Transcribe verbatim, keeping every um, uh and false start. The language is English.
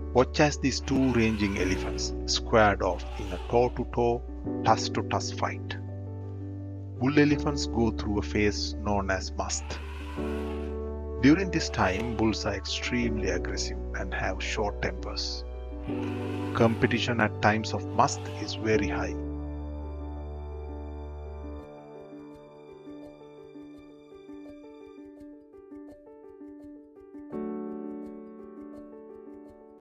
Watch as these two ranging elephants squared off in a toe-to-toe, tusk-to-tusk fight. Bull elephants go through a phase known as musth. During this time, bulls are extremely aggressive and have short tempers. Competition at times of musth is very high.